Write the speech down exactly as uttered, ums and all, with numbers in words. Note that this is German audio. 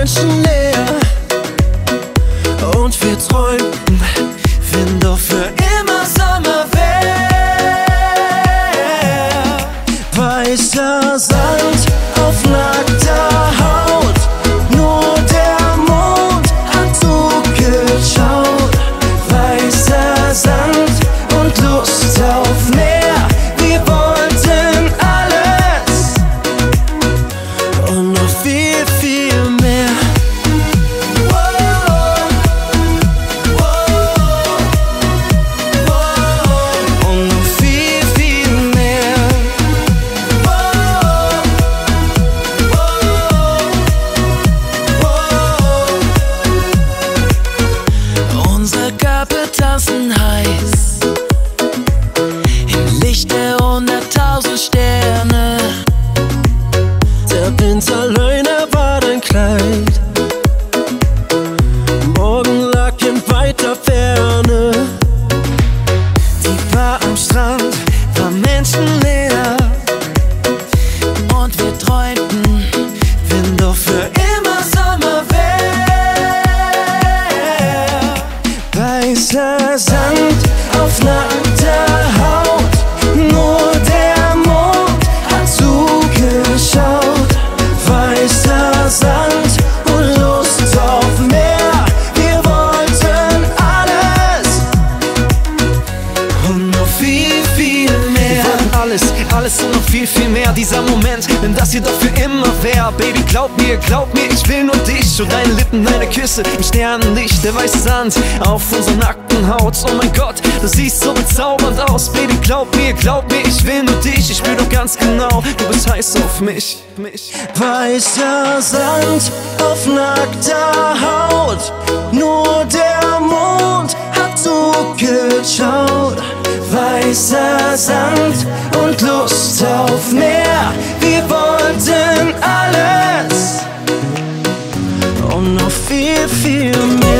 menschenleer. Und wir träumten, wenn doch für immer Sommer wär. Weißer Sand auf nackter Haut, nur der Mond hat zugeschaut. Weißer Sand und Lust auf mehr, wir wollten alles und noch viel, viel mehr. Und noch viel, viel mehr. Unsere Körper tanzen heiß im Licht der hunderttausend Sterne. Der Winterleiner war dein Kleid, morgen lag in weiter Ferne. Die Bar am Strand war menschenleer. Und wir träumten, wenn doch für immer Sommer wär. Weißer Sand auf nackter Haut, nur der Mond hat zugeschaut. Weißer Sand und Lust auf mehr, wir wollten alles und noch viel, viel mehr. Wir wollten alles, alles und noch viel, viel mehr. Dieser Moment, wenn das hier doch für immer wär. Baby, glaub mir, glaub mir, ich will nur dich und deine Lippen, deine Küsse im Sternenlicht. Der weiße Sand auf unserer nackten Haut. Oh mein Gott, du siehst so bezaubernd aus. Baby, glaub mir, glaub mir, ich will nur dich. Ich spür doch ganz genau, du bist heiß auf mich, mich. Weißer Sand auf nackter Haut, nur der Mond hat zugeschaut. Weißer Sand und Lust auf mehr, wir wollten alles und noch viel, viel mehr.